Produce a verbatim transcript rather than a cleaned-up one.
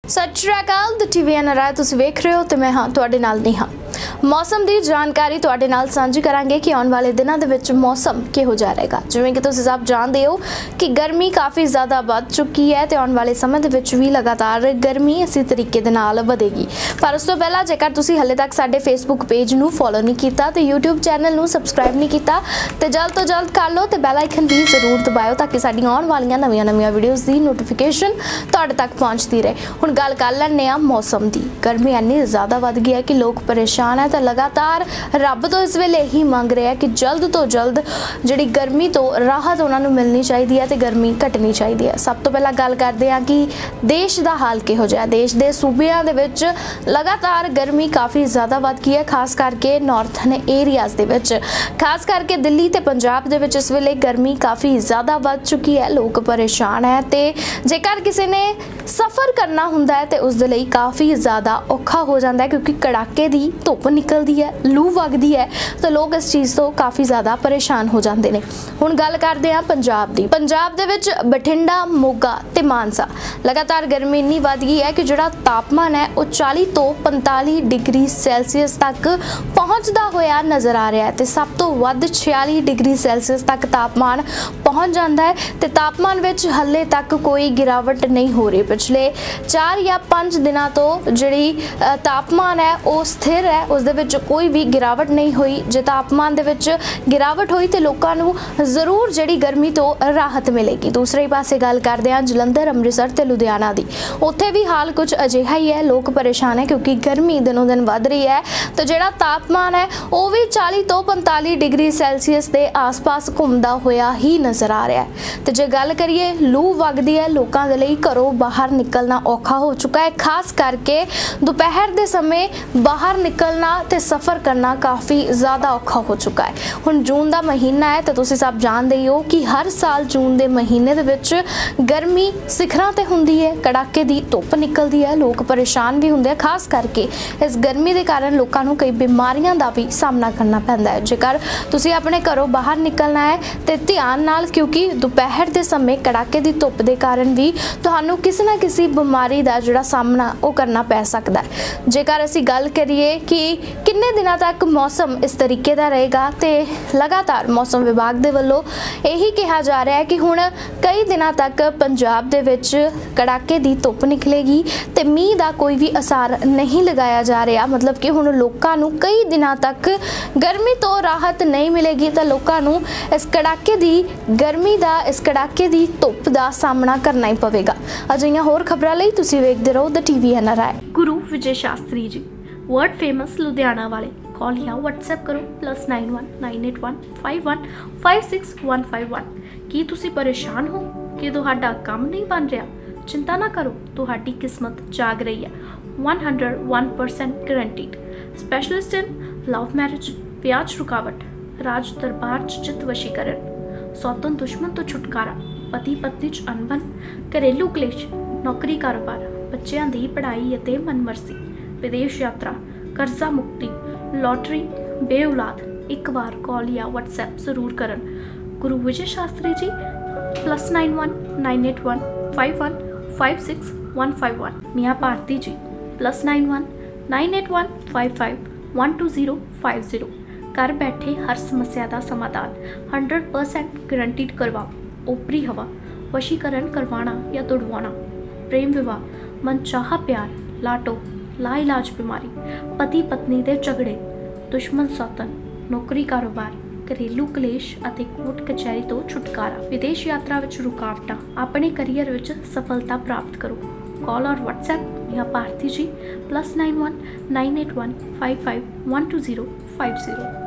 सत श्री अकाल the TV N R I तुसीं वेख रहे हो तो मैं हाँ तुहाडे नाल नेहा। मौसम की जानकारी तुहाडे नाल सांझी करांगे कि आने वाले दिनों के मौसम किहो जा रहेगा। जिवें कि तुसीं सब जानते हो कि गर्मी काफ़ी ज़्यादा बढ़ चुकी है तो आने वाले समय के विच भी लगातार गर्मी इसी तरीके दे नाल वधेगी। पर उस तो पहला जेकर तुसीं हले तक साडे फेसबुक पेज नूं फॉलो नहीं किया तो यूट्यूब चैनल नूं सबसक्राइब नहीं किया तो जल्द तो जल्द कर लो तो बैल आइकन भी जरूर दबाओ ताकि साडी आने वाली नवीं नवीं वीडियोज़ की नोटिफिकेशन तुहाडे तक पहुँचती रहे। हुण गल कर लैंदे आ मौसम की। गर्मी इन्नी ज़्यादा वध गई है कि लोग परेशान है तो लगातार रब तो इस वेले यही मंग रहे हैं कि जल्द तो जल्द जिहड़ी गर्मी तो राहत उन्होंने मिलनी चाहिए तो गर्मी घटनी चाहिए। सब तो पहला गल करते हैं कि देश का हाल किहो जिहा। देश के सूबियां दे विच लगातार गर्मी काफ़ी ज़्यादा वध गई है, खास करके नॉर्थन एरियाज़ दे विच, खास करके दिल्ली ते पंजाब दे विच इस वेले गर्मी काफ़ी ज़्यादा वध चुकी है। लोग परेशान है तो जेकर किसी ने सफ़र करना हुंदा है तो उस दे लई काफ़ी ज़्यादा औखा हो जाता है क्योंकि कड़ाके की धुप निकलती है, लू वगदी है तो लोग इस चीज़ तो काफ़ी ज़्यादा परेशान हो जाते हैं। हुण गल करते हैं पंजाब की। पंजाब दे विच बठिंडा, मोगा ते मानसा लगातार गर्मी इन्नी वध गई है कि जिहड़ा तापमान है वो चाली तो पंताली डिग्री सैल्सीयस तक पहुँचता होया नज़र आ रहा है तो सब तो वध छियाली डिग्री सैल्सीयस तक तापमान पहुँच जाता है तो तापमान विच हले तक कोई गिरावट नहीं हो रही। पिछले चार या पाँच दिनों तो जिहड़ी तापमान है वो स्थिर है, उस दे विच कोई भी गिरावट नहीं हुई। जे तापमान दे विच गिरावट हुई तो लोगों को जरूर जिहड़ी गर्मी तो राहत मिलेगी। दूसरे पासे गल करते हैं जलंधर, अमृतसर ते लुधियाना दी। उत्थे भी हाल कुछ अजिहा ही है, लोग परेशान है क्योंकि गर्मी दिनों दिन वध रही है तो जिहड़ा तापमान है वो भी चाली तो पंताली डिग्री सैल्सीयस के आस पास घूमता होया ही नज़र आ रहा है। तो जे गल करिए लू वगदी है, लोगों के लिए घरों बाहर निकलना औखा हो चुका है, खास करके दोपहर के समय बाहर निकलना ते सफ़र करना काफ़ी ज़्यादा औखा हो चुका है। हुण जून का महीना है तो तुसीं सब जानते ही हो कि हर साल जून के महीने दे विच गर्मी सिखरां ते हुंदी है, कड़ाके की धुप निकलती है, लोग परेशान भी होंगे। खास करके इस गर्मी के कारण लोगों को कई बीमारियों का भी सामना करना पैंदा है। जेकर तुसीं अपने घरों बाहर निकलना है तो ध्यान नाल, क्योंकि दोपहर के समय कड़ाके की धुप के कारण भी तुहानूं किसी ना किसी बीमारी का जिहड़ा सामना वो करना पै सकता है। जेकर असीं गल करिए कि किन्ने दिनों तक मौसम इस तरीके का रहेगा तो लगातार मौसम विभाग दे वल्लों यही कहा जा रहा है कि हुण कई दिनों तक पंजाब दे विच कड़ाके की धुप निकलेगी तो मीह का कोई भी असर नहीं लगाया जा रहा। मतलब कि हुण लोकां नूं कई दिनों तक गर्मी तो राहत नहीं मिलेगी तो लोकां नूं इस कड़ाके की गर्मी का, इस कड़ाके की धुप का सामना करना ही पवेगा। अजिहियां होर खबरां लई तुसीं वेखदे रहो the TV N R I. Guru Vijay Shastri ji world famous Ludhiana वाले कॉल या व्हाट्सएप करो plus nine one nine eight one five one five six one five one. की तुसी परेशान हो कि तुहाडा काम नहीं बन रहा? चिंता ना करो, तुहाडी किस्मत जाग रही है। One hundred one percent guaranteed. Specialist in love marriage, ब्याज रुकावट, राज दरबार च चित वशीकरण, सौतन दुश्मन तो छुटकारा, पति पत्नी च अनबन, घरेलू कलेश, नौकरी कारोबार, बच्चों की पढ़ाई अते मनमर्जी, विदेश यात्रा, कर्जा मुक्ति, लॉटरी, बे औलाद। एक बार कॉल या व्हाट्सएप जरूर करन। Guru Vijay Shastri ji plus nine one nine eight one five one five six one five one. मियाँ Bharti ji plus nine one nine eight one five five one two zero five zero. घर बैठे हर समस्या का समाधान हंड्रेड परसेंट गारंटीड करवाओ। ओपरी हवा, वशीकरण करवाना या तुड़वाना, प्रेम विवाह, मनचाहा प्यार, लाटो, लाइलाज बीमारी, पति पत्नी के झगड़े, दुश्मन सौतन, नौकरी कारोबार, घरेलू कलेश अते कोर्ट कचहरी तो छुटकारा, विदेश यात्रा विच रुकावटां, अपने करियर विच सफलता प्राप्त करो। कॉल और व्हाट्सएप या Bharti ji plus nine one nine eight one five five one two zero five zero.